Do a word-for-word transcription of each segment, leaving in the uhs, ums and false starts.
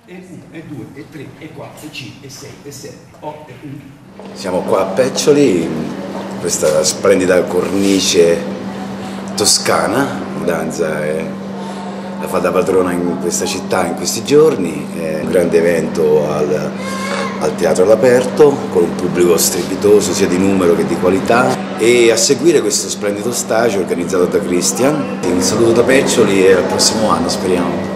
e uno, e due, e tre, e quattro, e cinque, e sei, e sette, otto, e uno. Siamo qua a Peccioli, questa splendida cornice toscana. Danza è la fa da padrona in questa città in questi giorni, è un grande evento al, al teatro all'aperto con un pubblico strepitoso sia di numero che di qualità, e a seguire questo splendido stage organizzato da Christian. Un saluto da Peccioli e al prossimo anno speriamo.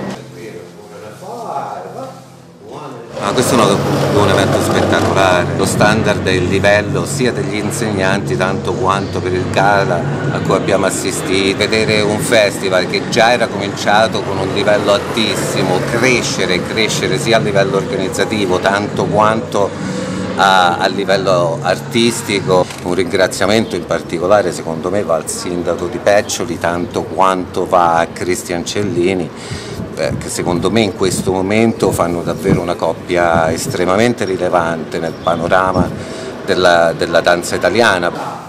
Ah, questo è un, un evento spettacolare, lo standard e il livello sia degli insegnanti tanto quanto per il gala a cui abbiamo assistito. Vedere un festival che già era cominciato con un livello altissimo, crescere, crescere sia a livello organizzativo tanto quanto a, a livello artistico. Un ringraziamento in particolare secondo me va al sindaco di Peccioli tanto quanto va a Christian Cellini, che secondo me in questo momento fanno davvero una coppia estremamente rilevante nel panorama della, della danza italiana.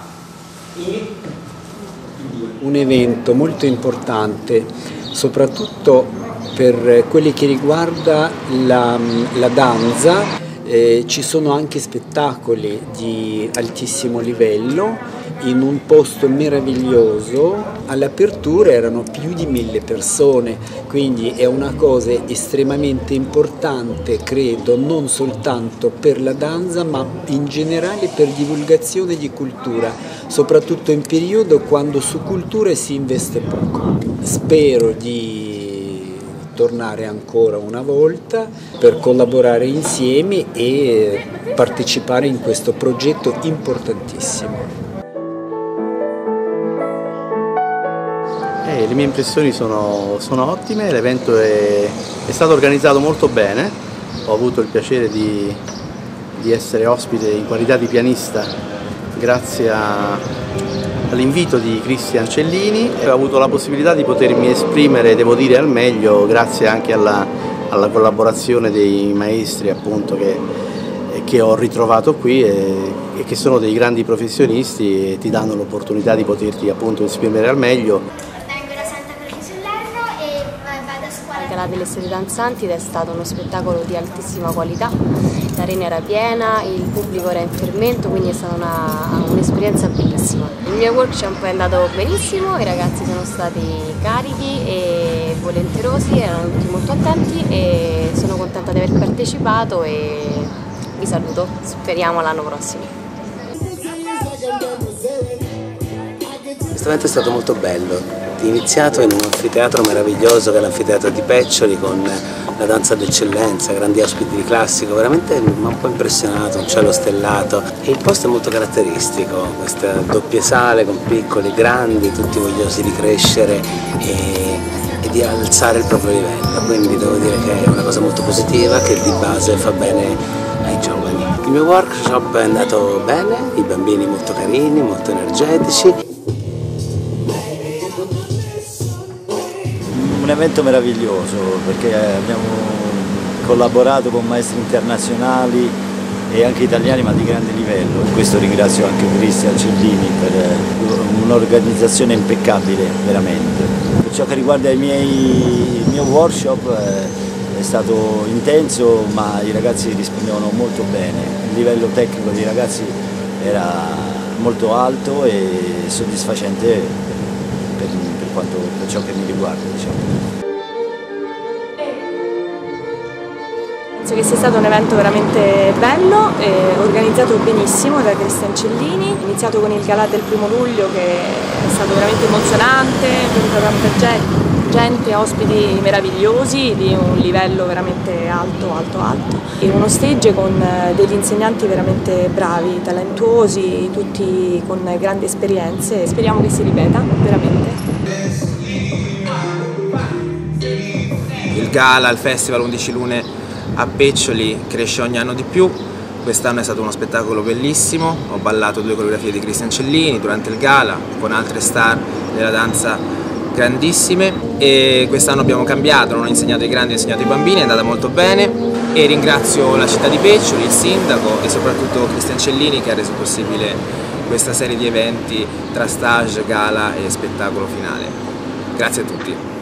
Un evento molto importante, soprattutto per quelli che riguarda la, la danza. Eh, ci sono anche spettacoli di altissimo livello in un posto meraviglioso. All'apertura erano più di mille persone, quindi è una cosa estremamente importante, credo, non soltanto per la danza ma in generale per divulgazione di cultura, soprattutto in periodo quando su cultura si investe poco. Spero di tornare ancora una volta per collaborare insieme e partecipare in questo progetto importantissimo. Eh, le mie impressioni sono, sono ottime, l'evento è, è stato organizzato molto bene, ho avuto il piacere di, di essere ospite in qualità di pianista grazie a all'invito di Christian Cellini, ho avuto la possibilità di potermi esprimere, devo dire, al meglio grazie anche alla, alla collaborazione dei maestri appunto che, che ho ritrovato qui e, e che sono dei grandi professionisti e ti danno l'opportunità di poterti appunto esprimere al meglio. Vengo da Santa Croce sul Lerno e vado a scuola. La Gala delle Storie Danzanti è stato uno spettacolo di altissima qualità, l'arena era piena, il pubblico era in fermento, quindi è stata un'esperienza bellissima. Il mio workshop è andato benissimo, i ragazzi sono stati carichi e volenterosi, erano tutti molto attenti e sono contenta di aver partecipato e vi saluto, speriamo l'anno prossimo. Questo evento è stato molto bello, iniziato in un anfiteatro meraviglioso che è l'anfiteatro di Peccioli con la danza d'eccellenza, grandi ospiti di classico, veramente mi ha un po' impressionato, un cielo stellato e il posto è molto caratteristico, queste doppie sale con piccoli, grandi, tutti vogliosi di crescere e, e di alzare il proprio livello, quindi devo dire che è una cosa molto positiva che di base fa bene ai giovani. Il mio workshop è andato bene, i bambini molto carini, molto energetici. Un evento meraviglioso perché abbiamo collaborato con maestri internazionali e anche italiani ma di grande livello. In questo ringrazio anche Christian Cellini per un'organizzazione impeccabile veramente. Per ciò che riguarda i miei, il mio workshop è stato intenso ma i ragazzi rispondevano molto bene, il livello tecnico dei ragazzi era molto alto e soddisfacente per, per, quanto, per ciò che mi riguarda, diciamo. Penso che sia stato un evento veramente bello, eh, organizzato benissimo da Christian Cellini, iniziato con il galà del primo luglio che è stato veramente emozionante, è venuta tanta gente, ospiti meravigliosi di un livello veramente alto, alto, alto. E uno stage con degli insegnanti veramente bravi, talentuosi, tutti con grandi esperienze. Speriamo che si ripeta, veramente. Il gala, il festival undici Lune a Peccioli cresce ogni anno di più, quest'anno è stato uno spettacolo bellissimo, ho ballato due coreografie di Christian Cellini durante il gala con altre star della danza grandissime e quest'anno abbiamo cambiato, non ho insegnato ai grandi, ho insegnato ai bambini, è andata molto bene e ringrazio la città di Peccioli, il sindaco e soprattutto Christian Cellini che ha reso possibile questa serie di eventi tra stage, gala e spettacolo finale. Grazie a tutti.